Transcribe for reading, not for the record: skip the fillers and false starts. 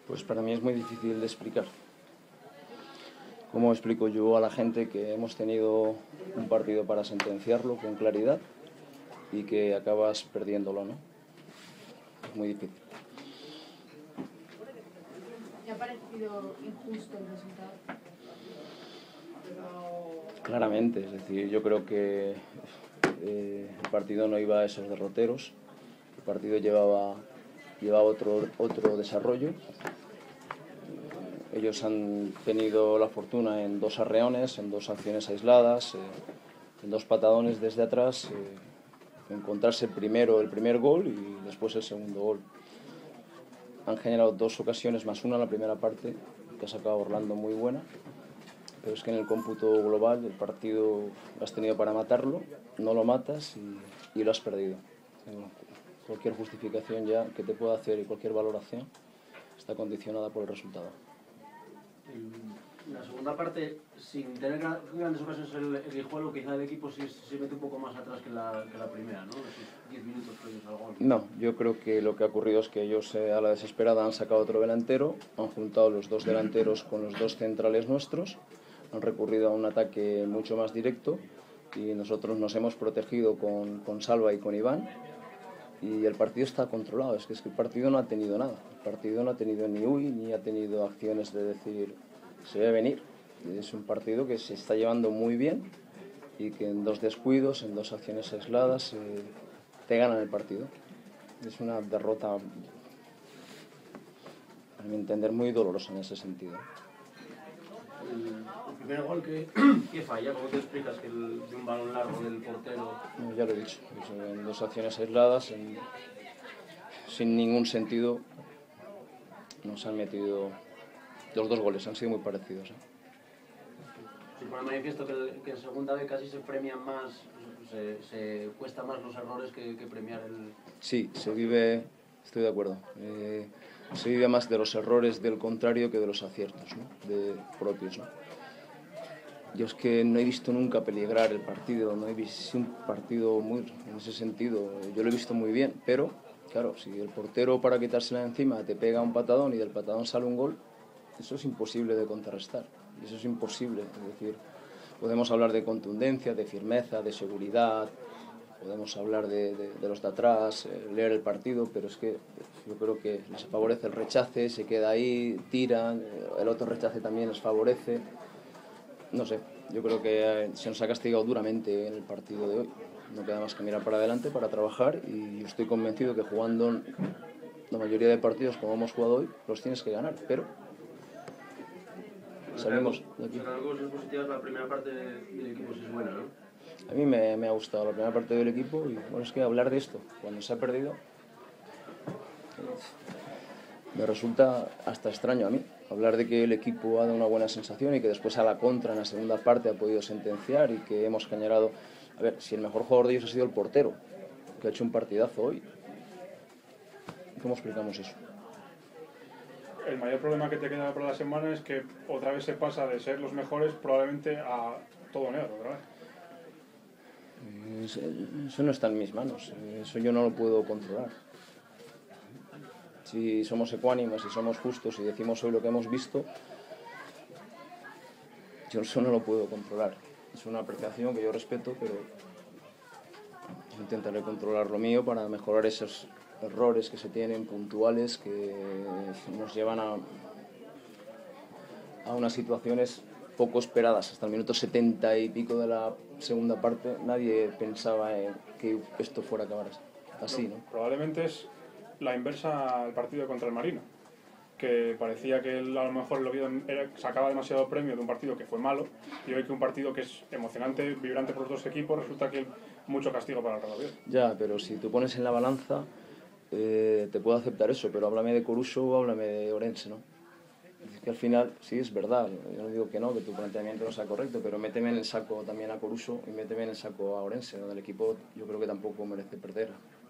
Pues para mí es muy difícil de explicar. ¿Cómo explico yo a la gente que hemos tenido un partido para sentenciarlo con claridad y que acabas perdiéndolo, ¿no? Es muy difícil. ¿Te ha parecido injusto el resultado? Claramente, es decir, yo creo que el partido no iba a esos derroteros, el partido llevaba otro desarrollo. Ellos han tenido la fortuna en dos arreones, en dos acciones aisladas, en dos patadones desde atrás, encontrarse primero el primer gol y después el segundo gol. Han generado dos ocasiones más una en la primera parte, que ha sacado Orlando muy buena, pero es que en el cómputo global el partido lo has tenido para matarlo, no lo matas y lo has perdido. Cualquier justificación ya que te pueda hacer y cualquier valoración está condicionada por el resultado. En la segunda parte, sin tener grandes ocasiones el Guijuelo, quizá el equipo se mete un poco más atrás que la primera, ¿no? Esos 10 minutos previos al gol. No, yo creo que lo que ha ocurrido es que ellos a la desesperada han sacado otro delantero, han juntado los dos delanteros con los dos centrales nuestros, han recurrido a un ataque mucho más directo y nosotros nos hemos protegido con Salva y con Iván y el partido está controlado. Es que el partido no ha tenido nada, el partido no ha tenido ni ni ha tenido acciones de decir se debe venir. Es un partido que se está llevando muy bien y que en dos descuidos, en dos acciones aisladas te ganan el partido. Es una derrota, a mi entender, muy dolorosa en ese sentido. El primer gol que falla, ¿cómo te explicas que de un balón largo del portero? No, ya lo he dicho, en dos acciones aisladas, sin ningún sentido, nos han metido los dos goles, han sido muy parecidos. Se pone manifiesto que en segunda vez casi se premian más, se cuesta más los errores que premiar el... Sí, se vive, estoy de acuerdo, se vive más de los errores del contrario que de los aciertos, ¿no? Propios, ¿no? Yo es que no he visto nunca peligrar el partido, no he visto un partido muy en ese sentido. Yo lo he visto muy bien, pero claro, si el portero para quitársela de encima te pega un patadón y del patadón sale un gol, eso es imposible de contrarrestar, eso es imposible. Es decir, podemos hablar de contundencia, de firmeza, de seguridad, podemos hablar de los de atrás, leer el partido, pero es que yo creo que les favorece el rechace, se queda ahí, tiran, el otro rechace también les favorece. No sé, yo creo que se nos ha castigado duramente en el partido de hoy. No queda más que mirar para adelante, para trabajar, y yo estoy convencido que jugando la mayoría de partidos como hemos jugado hoy, los tienes que ganar, pero salimos de aquí. Sacar cosas positivas, la primera parte del equipo sí es buena, ¿no? A mí me ha gustado la primera parte del equipo y bueno, es que hablar de esto, cuando se ha perdido, me resulta hasta extraño a mí. Hablar de que el equipo ha dado una buena sensación y que después a la contra en la segunda parte ha podido sentenciar y que hemos generado... A ver, si el mejor jugador de ellos ha sido el portero, que ha hecho un partidazo hoy, ¿cómo explicamos eso? El mayor problema que te queda para la semana es que otra vez se pasa de ser los mejores probablemente a todo negro, ¿verdad? Eso no está en mis manos, eso yo no lo puedo controlar. Si somos ecuánimes, si somos justos y decimos hoy lo que hemos visto, yo eso no lo puedo controlar. Es una apreciación que yo respeto, pero intentaré controlar lo mío para mejorar esos errores que se tienen puntuales que nos llevan a unas situaciones poco esperadas. Hasta el minuto 70 y pico de la segunda parte nadie pensaba en que esto fuera a acabar así, ¿no? Probablemente es la inversa al partido contra el Marino, que parecía que a lo mejor el Oviedo sacaba demasiado premio de un partido que fue malo, y hoy que un partido que es emocionante, vibrante por los dos equipos, resulta que mucho castigo para el Real Oviedo. Ya, pero si tú pones en la balanza, te puedo aceptar eso, pero háblame de Coruso o háblame de Orense, ¿no? Es que al final, sí, es verdad, yo no digo que no, que tu planteamiento no sea correcto, pero méteme en el saco también a Coruso y méteme en el saco a Orense, ¿no? Del equipo yo creo que tampoco merece perder.